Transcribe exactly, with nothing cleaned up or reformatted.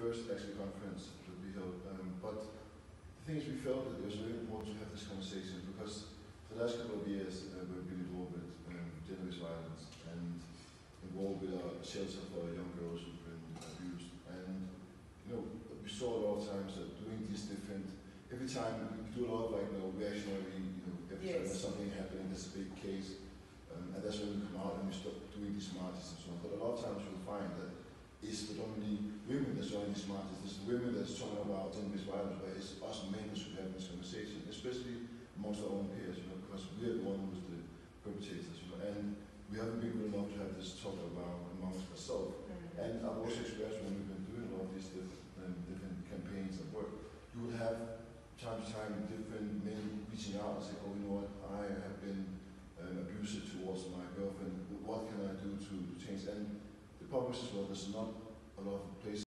first actually conference that we held. Um, but the thing is, we felt that it was very important to have this conversation because for the last couple of years uh, we've been involved with um, gender-based violence and involved with a shelter for young girls who've been abused. And you know, we saw a lot of times that doing these different, every time we do a lot of like you know reactionary, you know, every yes. time there's something happening, there's a big case, um, and that's when we come out and we stop doing these marches and so on. But a lot of times you'll find that it's predominantly women that's joining these marches. It's the women that's talking about gender-based violence, but it's us men that should have this conversation, especially amongst our own peers, you know, because we're the one who's the perpetrators, you know, and we haven't been good enough to have this talk around amongst ourselves. Mm-hmm. And I've also experienced when we've been doing all these different, um, different campaigns and work, you would have time to time different men reaching out and saying, oh, you know what, I have been um, abusive towards my girlfriend, what can I do to, to change? And the problem is as well, there's not a lot of places